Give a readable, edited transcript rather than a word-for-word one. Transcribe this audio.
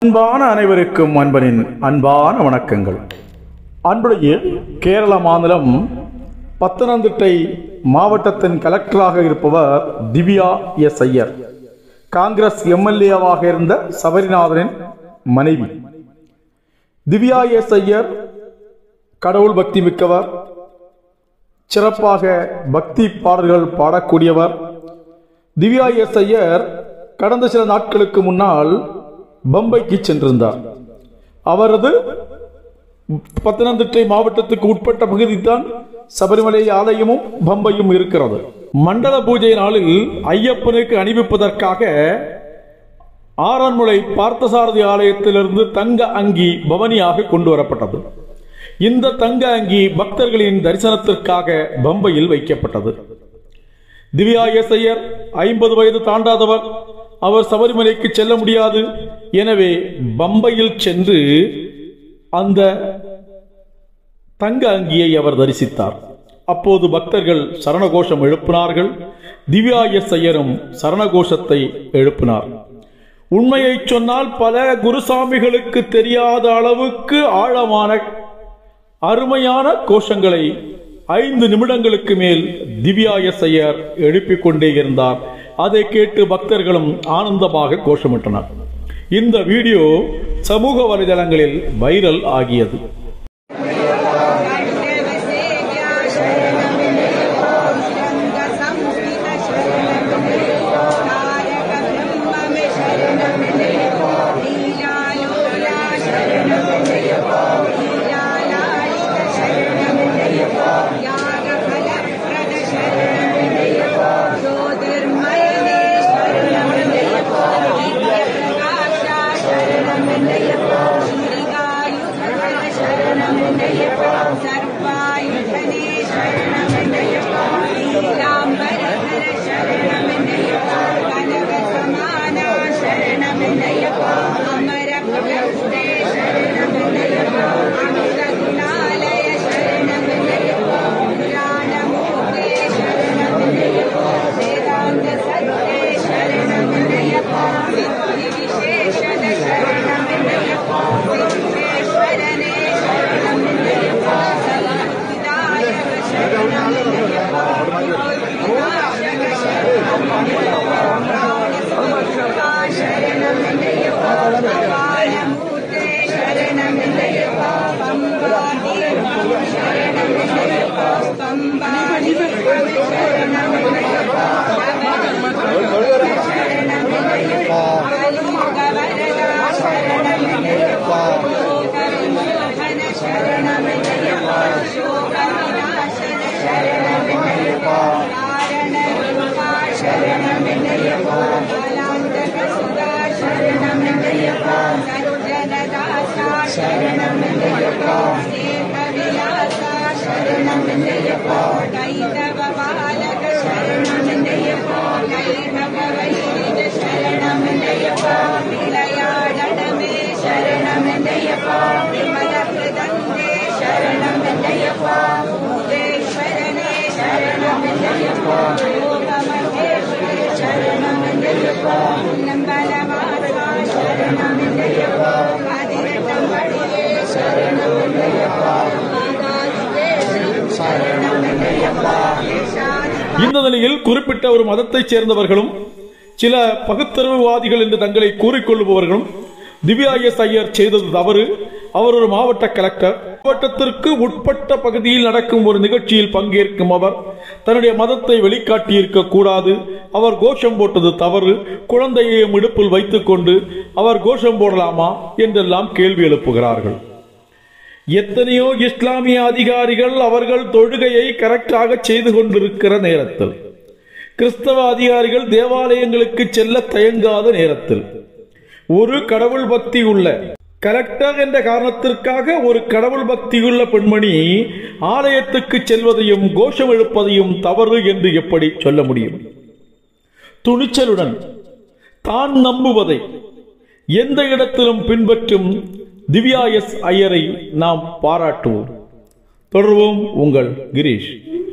அன்பான அனைவருக்கும் அன்பனின் அன்பான வணக்கங்கள். அன்புடைய கேரள மாநிலம் பத்தனந்திட்டை மாவட்டத்தின் கலெக்டராக இருப்பவர் திவ்யா எஸ் ஐயர். காங்கிரஸ் எம்எல்ஏவாக இருந்த சபரிநாதனின் மனைவி. திவ்யா எஸ் ஐயர் கடவுள் பக்தி மிக்கவர், சிறப்பாக பக்தி பாடல்கள் பாடக்கூடியவர். திவ்யா எஸ் ஐயர் கடந்த சில நாட்களுக்கு முன்னால் பம்பைக்கு சென்றிருந்தார். அவரது பத்தனந்திட்டை மாவட்டத்துக்கு உட்பட்ட பகுதி தான் சபரிமலை ஆலயமும் பம்பையும் இருக்கிறது. மண்டல பூஜை நாளில் ஐயப்பனுக்கு அணிவிப்பதற்காக ஆரன்முளை பார்த்தசாரதி ஆலயத்திலிருந்து தங்க அங்கி பவனியாக கொண்டு வரப்பட்டது. இந்த தங்க அங்கி பக்தர்களின் தரிசனத்திற்காக பம்பையில் வைக்கப்பட்டது. திவ்யா எஸ் ஐயர் 50 வயது தாண்டாதவர். அவர் சபரிமலைக்கு செல்ல முடியாது. எனவே பம்பையில் சென்று அந்த தங்க அங்கியை அவர் தரிசித்தார். அப்போது பக்தர்கள் சரணகோஷம் எழுப்பினார்கள். திவ்யா எஸ் ஐயரும் சரணகோஷத்தை எழுப்பினார். உண்மையை சொன்னால் பல குருசாமிகளுக்கு தெரியாத அளவுக்கு ஆழமான அருமையான கோஷங்களை 5 நிமிடங்களுக்கு மேல் திவ்யா எஸ் ஐயர் எழுப்பிக் கொண்டே இருந்தார். அதை கேட்டு பக்தர்களும் ஆனந்தமாக கோஷமிட்டனர். இந்த வீடியோ சமூக வலைதளங்களில் வைரல் ஆகியது. இந்த நிலையில் குறிப்பிட்ட ஒரு மதத்தைச் சேர்ந்தவர்களும் சில பகுத்தறிவுவாதிகள் என்று தங்களை கூறிக்கொள்ளுபவர்களும் திவ்யா எஸ் ஐயர் செய்தது தவறு. அவர் ஒரு மாவட்ட கலெக்டர். மாவட்டத்திற்கு உட்பட்ட பகுதியில் நடக்கும் ஒரு நிகழ்ச்சியில் பங்கேற்கும் அவர் தன்னுடைய மதத்தை வெளிக்காட்டியிருக்க கூடாது. அவர் கோஷம் போட்டது தவறு. குழந்தையையும் இடுப்பில் வைத்துக் கொண்டு அவர் கோஷம் போடலாமா என்றெல்லாம் கேள்வி எழுப்புகிறார்கள். எத்தனையோ இஸ்லாமிய அதிகாரிகள் அவர்கள் தொழுகையை கரெக்டாக செய்து கொண்டிருக்கிற நேரத்தில், கிறிஸ்தவ அதிகாரிகள் தேவாலயங்களுக்கு செல்ல தயங்காத நேரத்தில், ஒரு கடவுள் பக்தி உள்ள கலெக்டர் என்ற காரணத்திற்காக ஒரு கடவுள் பக்தியுள்ள பெண்மணி ஆலயத்துக்கு செல்வதையும் கோஷம் எழுப்பதையும் தவறு என்று எப்படி சொல்ல முடியும்? துணிச்சலுடன் தான் நம்புவதை எந்த இடத்திலும் பின்பற்றும் திவ்யா எஸ் ஐயரை நாம் பாராட்டுவோம். தொடர்வோம். உங்கள் கிரீஷ்.